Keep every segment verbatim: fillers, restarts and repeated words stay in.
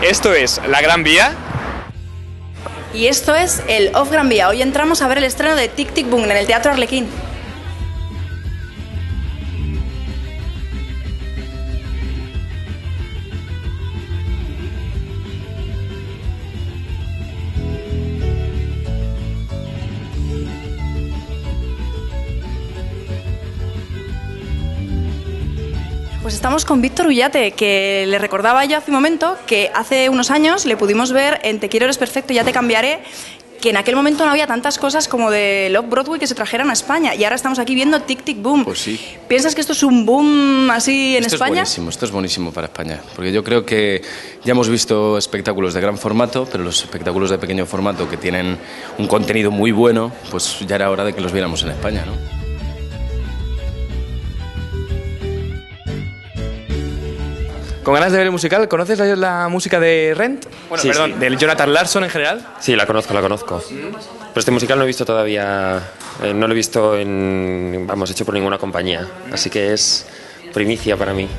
Esto es La Gran Vía. Y esto es el Off Gran Vía. Hoy entramos a ver el estreno de Tic Tic Boom en el Teatro Arlequín. Pues estamos con Víctor Ullate, que le recordaba yo hace un momento que hace unos años le pudimos ver en Te quiero, eres perfecto, ya te cambiaré, que en aquel momento no había tantas cosas como de Love Broadway que se trajeran a España, y ahora estamos aquí viendo Tic Tic Boom. Pues sí. ¿Piensas que esto es un boom así en esto España? Esto es buenísimo, esto es buenísimo para España, porque yo creo que ya hemos visto espectáculos de gran formato, pero los espectáculos de pequeño formato que tienen un contenido muy bueno, pues ya era hora de que los viéramos en España, ¿no? Con ganas de ver el musical, ¿conoces la, la música de Rent? Bueno, sí, perdón, sí. del Jonathan Larson en general. Sí, la conozco, la conozco. Pero este musical no he visto todavía, eh, no lo he visto en, vamos, hecho por ninguna compañía. Así que es primicia para mí.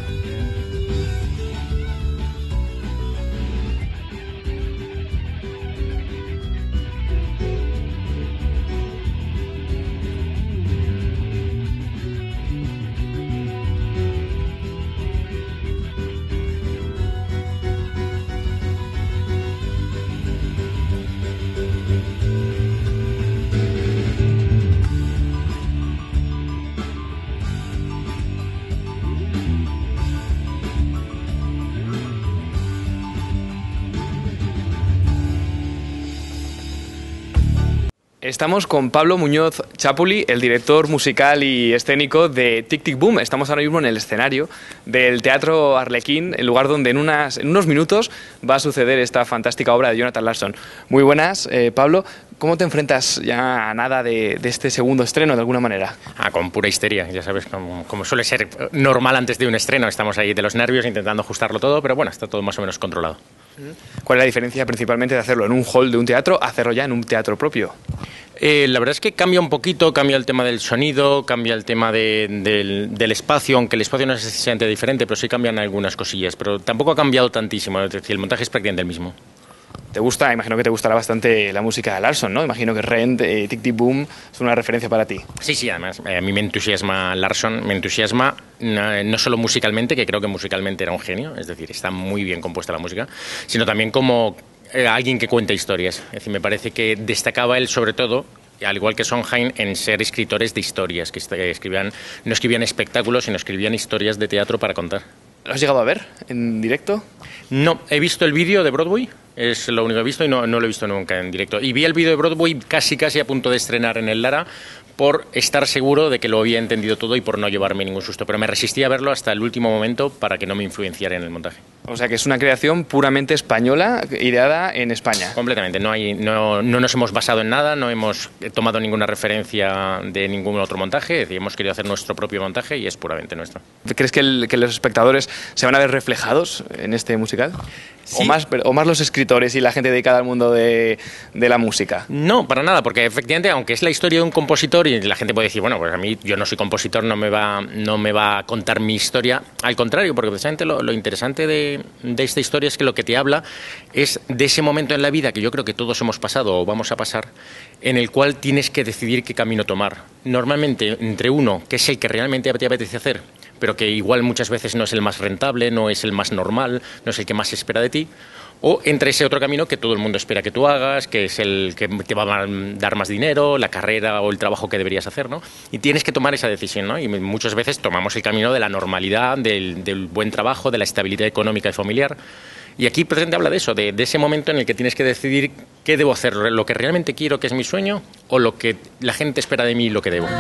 Estamos con Pablo Muñoz Chapuli, el director musical y escénico de Tic Tic Boom. Estamos ahora mismo en el escenario del Teatro Arlequín, el lugar donde en, unas, en unos minutos va a suceder esta fantástica obra de Jonathan Larson. Muy buenas, eh, Pablo. ¿Cómo te enfrentas ya a nada de, de este segundo estreno, de alguna manera? Ah, con pura histeria, ya sabes, como, como suele ser normal antes de un estreno. Estamos ahí de los nervios intentando ajustarlo todo, pero bueno, está todo más o menos controlado. ¿Cuál es la diferencia principalmente de hacerlo en un hall de un teatro a hacerlo ya en un teatro propio? Eh, la verdad es que cambia un poquito, cambia el tema del sonido, cambia el tema de, del, del espacio, aunque el espacio no es excesivamente diferente, pero sí cambian algunas cosillas, pero tampoco ha cambiado tantísimo, es decir, el montaje es prácticamente el mismo. ¿Te gusta? Imagino que te gustará bastante la música de Larson, ¿no? Imagino que Rent, eh, Tic Tic Boom es una referencia para ti. Sí, sí, además, eh, a mí me entusiasma Larson, me entusiasma no, no solo musicalmente, que creo que musicalmente era un genio, es decir, está muy bien compuesta la música, sino también como eh, alguien que cuenta historias. Es decir, me parece que destacaba él sobre todo, al igual que Sondheim, en ser escritores de historias, que escribían, no escribían espectáculos, sino escribían historias de teatro para contar. ¿Lo has llegado a ver en directo? No, he visto el vídeo de Broadway, es lo único que he visto y no, no lo he visto nunca en directo. Y vi el vídeo de Broadway casi casi a punto de estrenar en el Lara por estar seguro de que lo había entendido todo y por no llevarme ningún susto. Pero me resistí a verlo hasta el último momento para que no me influenciara en el montaje. O sea que es una creación puramente española, ideada en España. Completamente, no, hay, no, no nos hemos basado en nada, no hemos tomado ninguna referencia de ningún otro montaje, es decir, hemos querido hacer nuestro propio montaje y es puramente nuestro. ¿Crees que, el, que los espectadores se van a ver reflejados en este musical? Sí. ¿O más, o más los escritores y la gente dedicada al mundo de, de la música? No, para nada, porque efectivamente, aunque es la historia de un compositor y la gente puede decir, bueno, pues a mí yo no soy compositor, no me va, no me va a contar mi historia. Al contrario, porque precisamente lo, lo interesante de, de esta historia es que lo que te habla es de ese momento en la vida que yo creo que todos hemos pasado o vamos a pasar, en el cual tienes que decidir qué camino tomar. Normalmente entre uno, que es el que realmente te apetece hacer, pero que igual muchas veces no es el más rentable, no es el más normal, no es el que más se espera de ti, o entre ese otro camino que todo el mundo espera que tú hagas, que es el que te va a dar más dinero, la carrera o el trabajo que deberías hacer, ¿no? Y tienes que tomar esa decisión, ¿no? Y muchas veces tomamos el camino de la normalidad, del, del buen trabajo, de la estabilidad económica y familiar. Y aquí presente habla de eso, de, de ese momento en el que tienes que decidir qué debo hacer, lo que realmente quiero, que es mi sueño, o lo que la gente espera de mí y lo que debo.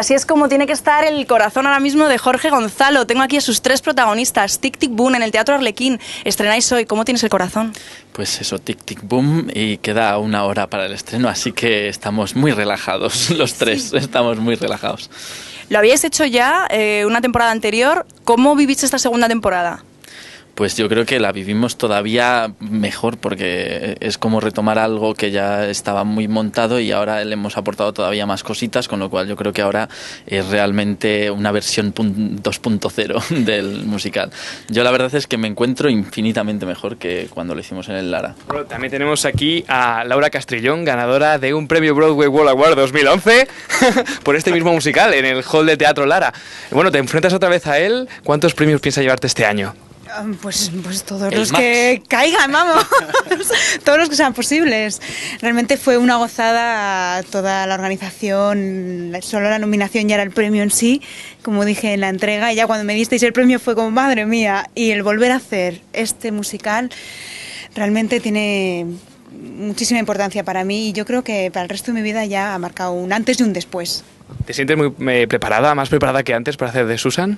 así es como tiene que estar el corazón ahora mismo de Jorge Gonzalo. Tengo aquí a sus tres protagonistas. Tic Tic Boom en el Teatro Arlequín. Estrenáis hoy. ¿Cómo tienes el corazón? Pues eso, Tic Tic Boom, y queda una hora para el estreno, así que estamos muy relajados, los tres, sí. Estamos muy relajados. Lo habíais hecho ya eh, una temporada anterior. ¿Cómo viviste esta segunda temporada? Pues yo creo que la vivimos todavía mejor, porque es como retomar algo que ya estaba muy montado y ahora le hemos aportado todavía más cositas, con lo cual yo creo que ahora es realmente una versión dos punto cero del musical. Yo la verdad es que me encuentro infinitamente mejor que cuando lo hicimos en el Lara. Bueno, también tenemos aquí a Laura Castrillón, ganadora de un premio Broadway World Award dos mil once por este mismo musical en el Hall de Teatro Lara. Bueno, te enfrentas otra vez a él. ¿Cuántos premios piensas llevarte este año? Pues, pues todos El los Max. que caigan, vamos, todos los que sean posibles. Realmente fue una gozada toda la organización, solo la nominación ya era el premio en sí, como dije en la entrega, y ya cuando me disteis el premio fue como, madre mía, y el volver a hacer este musical realmente tiene muchísima importancia para mí y yo creo que para el resto de mi vida ya ha marcado un antes y un después. ¿Te sientes muy eh, preparada, más preparada que antes para hacer de Susan?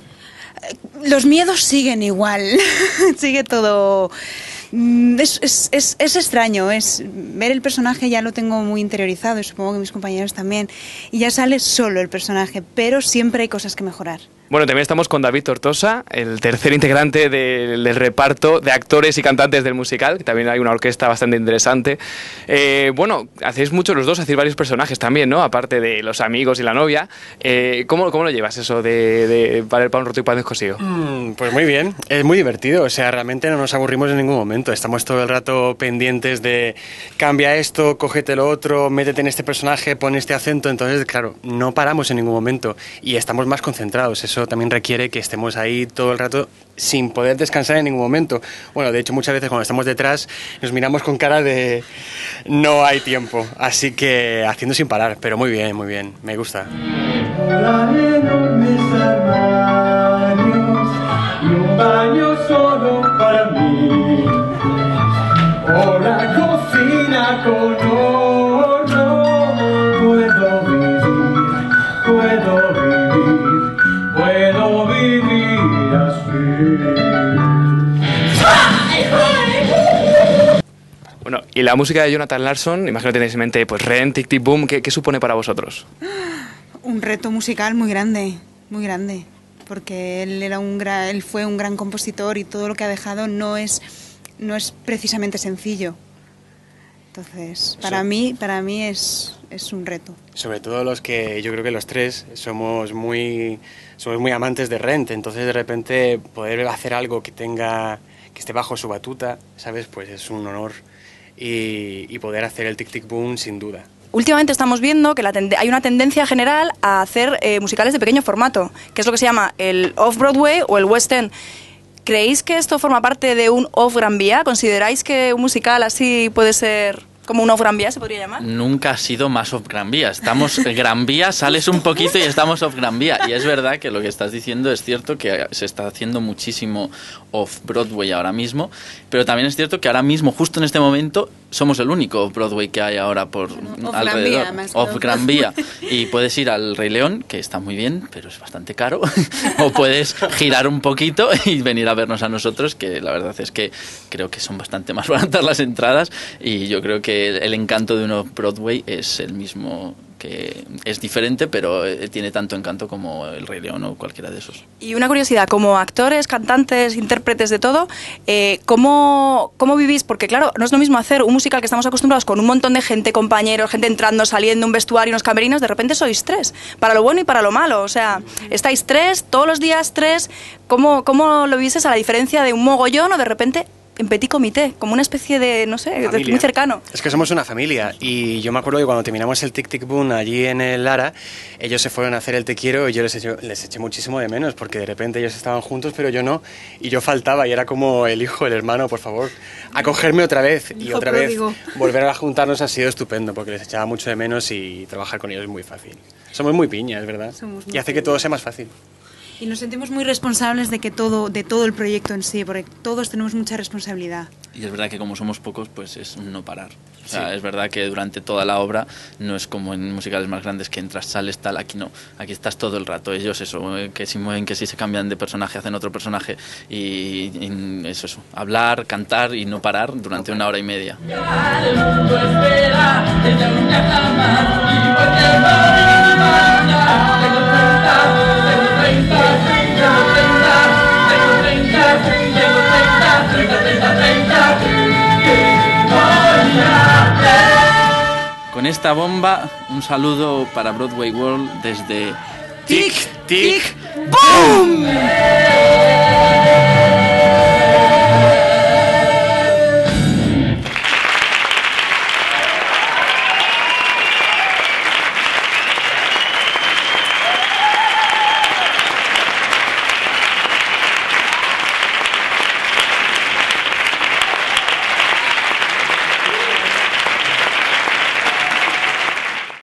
Los miedos siguen igual, sigue todo... Es, es, es, es extraño, es ver el personaje ya lo tengo muy interiorizado y supongo que mis compañeros también, y ya sale solo el personaje, pero siempre hay cosas que mejorar. Bueno, también estamos con David Tortosa, el tercer integrante del, del reparto de actores y cantantes del musical, que también hay una orquesta bastante interesante. Eh, bueno, hacéis mucho los dos, hacéis varios personajes también, ¿no? Aparte de los amigos y la novia. Eh, ¿cómo, ¿Cómo lo llevas eso de, de para el pan roto y pan descosido? Mm, pues muy bien, es muy divertido, o sea, realmente no nos aburrimos en ningún momento, estamos todo el rato pendientes de cambia esto, cógete lo otro, métete en este personaje, pon este acento, entonces, claro, no paramos en ningún momento y estamos más concentrados, eso también requiere que estemos ahí todo el rato sin poder descansar en ningún momento. Bueno, de hecho muchas veces cuando estamos detrás nos miramos con cara de no hay tiempo, así que haciendo sin parar, pero muy bien, muy bien, me gusta. Y un baño solo para mí, o la cocina con horno. Puedo vivir, puedo vivir, puedo vivir así. Bueno, y la música de Jonathan Larson, imagino que tenéis en mente, pues Rent, Tic Tic Boom, ¿qué, qué supone para vosotros? Un reto musical muy grande, muy grande, porque él era un gran, él fue un gran compositor y todo lo que ha dejado no es no es precisamente sencillo. Entonces, para sí. mí, para mí es, es un reto. Sobre todo los que yo creo que los tres somos muy somos muy amantes de Rent, entonces de repente poder hacer algo que tenga que esté bajo su batuta, ¿sabes? Pues es un honor y, y poder hacer el Tic Tic Boom sin duda. Últimamente estamos viendo que la hay una tendencia general a hacer eh, musicales de pequeño formato, que es lo que se llama el Off-Broadway o el West End. ¿Creéis que esto forma parte de un Off-Gran Vía? ¿Consideráis que un musical así puede ser como un Off-Gran Vía, se podría llamar? Nunca ha sido más Off-Gran Vía. Estamos Gran Vía, sales un poquito y estamos Off-Gran Vía. Y es verdad que lo que estás diciendo es cierto, que se está haciendo muchísimo Off-Broadway ahora mismo, pero también es cierto que ahora mismo, justo en este momento, somos el único Broadway que hay ahora por bueno, off alrededor. Gran Vía, Off Gran Vía. Y puedes ir al Rey León, que está muy bien, pero es bastante caro. O puedes girar un poquito y venir a vernos a nosotros, que la verdad es que creo que son bastante más baratas las entradas. Y yo creo que el encanto de un Off-Broadway es el mismo, que es diferente, pero tiene tanto encanto como el Rey León o cualquiera de esos. Y una curiosidad, como actores, cantantes, intérpretes de todo, eh, ¿cómo, ¿cómo vivís? Porque claro, no es lo mismo hacer un musical que estamos acostumbrados con un montón de gente, compañeros, gente entrando, saliendo, un vestuario, unos camerinos, de repente sois tres, para lo bueno y para lo malo, o sea, estáis tres, todos los días tres, ¿cómo, cómo lo vivisteis a la diferencia de un mogollón o de repente en petit comité, como una especie de, no sé, familia. Muy cercano? Es que somos una familia y yo me acuerdo que cuando terminamos el Tic Tic Boom allí en el Lara, ellos se fueron a hacer el Te Quiero y yo les eché, les eché muchísimo de menos porque de repente ellos estaban juntos pero yo no, y yo faltaba y era como el hijo, el hermano, por favor, acogerme otra vez y otra vez volver a juntarnos ha sido estupendo porque les echaba mucho de menos y trabajar con ellos es muy fácil. Somos muy piñas, ¿verdad? Y hace que todo sea más fácil. Y nos sentimos muy responsables de que todo, de todo el proyecto en sí, porque todos tenemos mucha responsabilidad. Y es verdad que como somos pocos, pues es no parar. O sea, Sí. es verdad que durante toda la obra no es como en musicales más grandes que entras, sales, tal. Aquí no, aquí estás todo el rato. Ellos eso, eh, que si mueven, que si se cambian de personaje, hacen otro personaje y, y eso, eso, hablar, cantar y no parar durante una hora y media. El mundo espera desde una cama y cualquier mañana. Tengo treinta, tengo treinta, tengo treinta, tengo treinta, tengo treinta, treinta, treinta, treinta. ¿Qué voy a hacer? Con esta bomba, un saludo para Broadway World desde Tic Tic Boom.